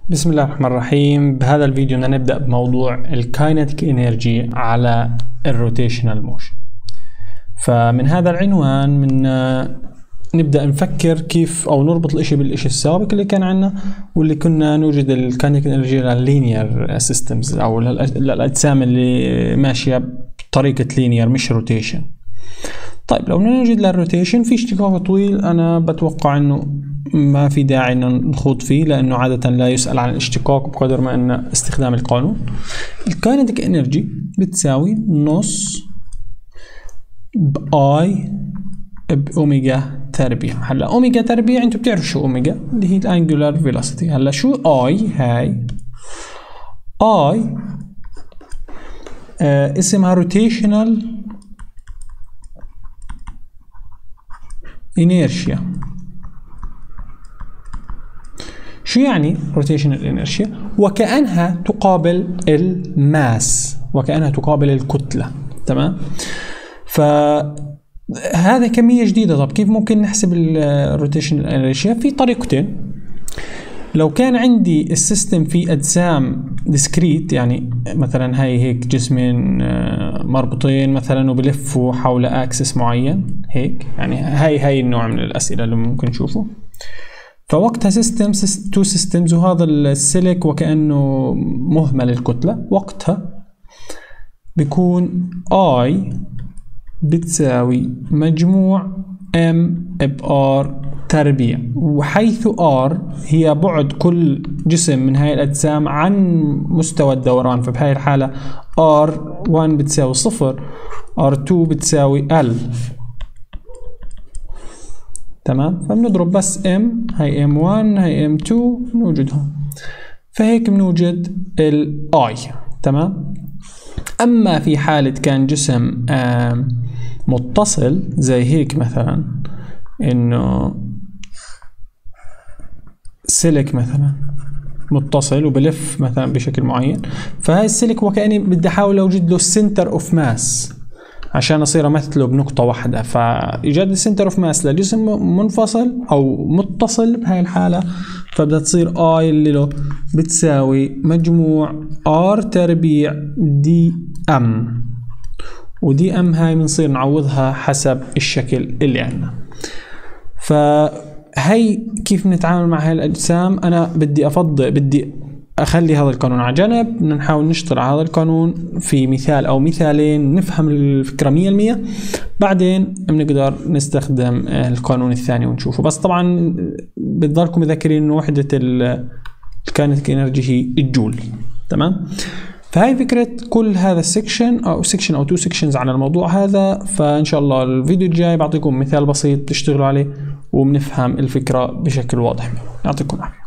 بسم الله الرحمن الرحيم. بهذا الفيديو بدنا نبدأ بموضوع الكاينتيك انرجي على الروتيشنال موشن. فمن هذا العنوان نبدأ نفكر كيف او نربط الاشي بالاشي السابق اللي كان عندنا، واللي كنا نوجد الكاينتيك انرجي لللينير سيستمز او للاجسام اللي ماشية بطريقة لينير مش روتيشن. طيب لو نوجد للروتيشن في اشتقاق طويل، انا بتوقع انه ما في داعي انه نخوض فيه لانه عادة لا يسأل عن الاشتقاق بقدر ما ان استخدام القانون. الكاينتيك انرجي بتساوي نص باي باوميجا تربيع. هلا اوميجا تربيع انتم بتعرفوا شو اوميجا، اللي هي الانجولار فيلوسيتي. هلا شو اي؟ هاي اي اسمها روتيشنال انيرشيا. شو يعني روتيشنال انيرشيا؟ وكأنها تقابل الماس، وكأنها تقابل الكتلة. تمام؟ فهذا كمية جديدة. طب كيف ممكن نحسب الروتيشنال انيرشيا؟ في طريقتين. لو كان عندي السيستم فيه أجسام ديسكريت، يعني مثلا هاي هيك جسمين مربوطين مثلا وبلفوا حول اكسس معين هيك، يعني هاي النوع من الأسئلة اللي ممكن نشوفه. فوقتها تو سيستمز، وهذا السلك وكأنه مهمل الكتلة، وقتها بيكون I بتساوي مجموع M بR تربيع، وحيث R هي بعد كل جسم من هاي الأجسام عن مستوى الدوران. فبهاي الحالة R1 بتساوي 0، R2 بتساوي L. تمام؟ فبنضرب بس M، هاي M1 هاي M2 بنوجدهم، فهيك بنوجد ال I. تمام؟ أما في حالة كان جسم متصل زي هيك، مثلا إنه سلك مثلا متصل وبلف مثلا بشكل معين، فهاي السلك وكأني بدي أحاول أوجد له السنتر أوف ماس عشان أصير أمثله بنقطة واحدة. فإيجاد السنتر أوف ماس لجسم منفصل أو متصل بهاي الحالة، فبدها تصير I اللي له بتساوي مجموع R تربيع دي أم، ودي أم هاي بنصير نعوضها حسب الشكل اللي عندنا. فهي كيف نتعامل مع هاي الأجسام. أنا بدي أخلي هذا القانون على جنب، بدنا نحاول نشتغل على هذا القانون في مثال أو مثالين نفهم الفكرة 100%، بعدين بنقدر نستخدم القانون الثاني ونشوفه. بس طبعا بتضلكم مذكرين إنه وحدة الكاينتيك انرجي هي الجول. تمام؟ فهي فكرة كل هذا السكشن أو سكشن أو 2 سكشنز على الموضوع هذا. فإن شاء الله الفيديو الجاي بعطيكم مثال بسيط تشتغلوا عليه وبنفهم الفكرة بشكل واضح. يعطيكم العافية.